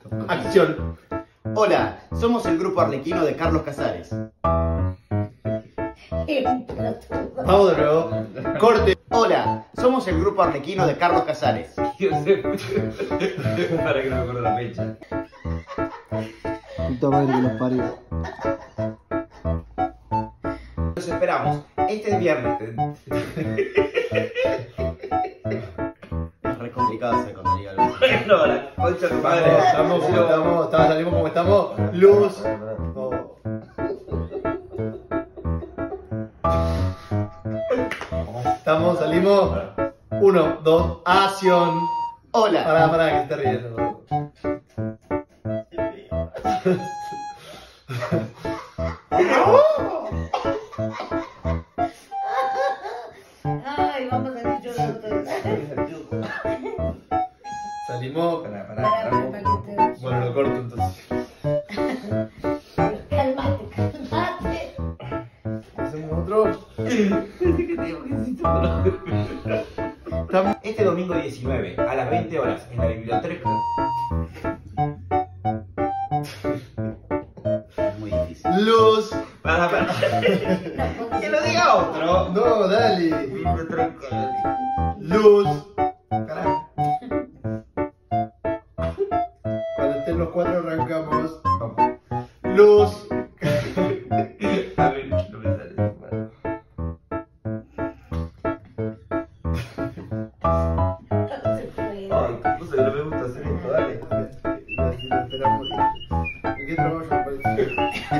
Acción. Hola, somos el grupo arlequino de Carlos Casares. Vamos de nuevo. Corte. Hola, somos el grupo arlequino de Carlos Casares. Yo sé. Para que no me acuerdo la fecha. Puta madre que nos parió. Nos esperamos. Este es viernes. Es re complicado hacer cuando diga algo. No, la concha de tu madre. Salimos como estamos. Luz. Salimos. 1, 2, acción. Hola. Pará, que te ríes. Ay, vamos a salir llorando todos. Salimos. Pará. Bueno, lo corto entonces. Cálmate. Hacemos otro. Este domingo 19 a las 20 horas en la biblioteca. Es muy difícil. Luz. Para. Que lo diga otro. No, dale. Biblioteca. Luz. Carajo. Cuando estén los 4 arrancamos. Vamos. Luz. A ver, no me sale. Ay, no sé, no me gusta hacer esto, dale. Así lo esperamos. ¿En qué trabajo parece?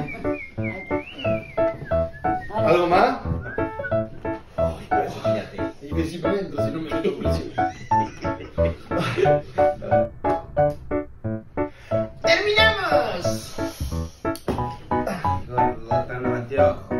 ¿Algo más? Ay, parece gigante. Y principalmente, si no me meto presión. ¡Terminamos! Gordo, tan abajo.